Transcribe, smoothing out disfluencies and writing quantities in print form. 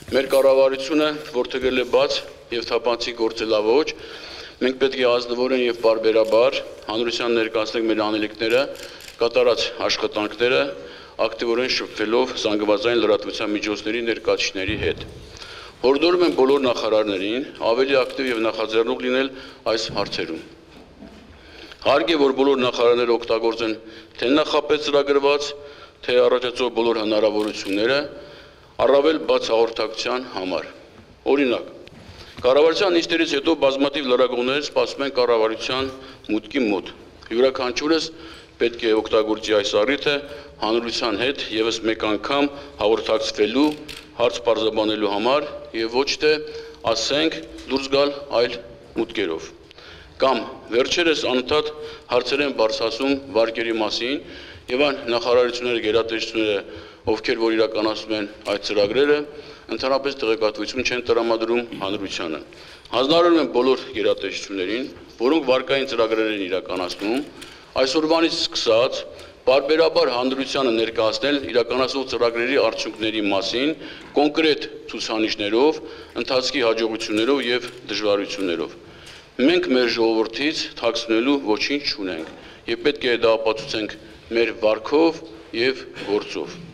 Մեր կառավարությունը որդեգրել է բաց եւ թափանցիկ գործելավոճ, մենք պետք է ազնվորեն եւ բարբերաբար հանրության ներկայացնենք մեր անելիքները, կատարած աշխատանքները, ակտիվորեն շփվելով զանգվածային լրատվության միջոցների ներկայացուցիչների հետ։ Հորդորում եմ բոլոր նախարարներին ավելի ակտիվ եւ նախաձեռնող լինել այս հարցերում։ Հարկ է, որ բոլոր նախարարները օգտագործեն թե նախապես ծրագրված, թե առաջացող բոլոր հնարավորությունները առավել բաց հաղորդակցության համար։ Օրինակ, կառավարության նիստերից հետո բազմաթիվ լրագրողներ սպասում են կառավարության մուտքի մոտ։ Յուրաքանչյուրս պետք է օգտագործի այս առիթը հանրության հետ եւս մեկ անգամ հաղորդակցվելու, հարց պարզաբանելու համար եւ ոչ թե ասենք դուրս գալ այլ մուտքերով։ Կամ վերջերս անընդհատ հարցեր են բարձրացում վարկերի մասին եւ այն նախարարությունները, գերատեսչությունները, ովքեր որ իրականացնում են այդ ծրագրերը, ընդհանրապես տեղեկատվություն չեն տրամադրում հանրությանը։ Հանձնարարում եմ բոլոր գերատեսչություններին, որոնք վարկային ծրագրեր են իրականացնում, այսօրվանից սկսած բարբերաբար հանրությանը ներկայացնել իրականացող ծրագրերի արդյունքների մասին կոնկրետ ցուցանիշներով, ընթացքի հաջողություններով եւ դժվարություններով։ Մենք մեր ժողովրդից թաքցնելու ոչինչ չունենք եւ պետք է դա ապացուցենք մեր վարքով եւ գործով։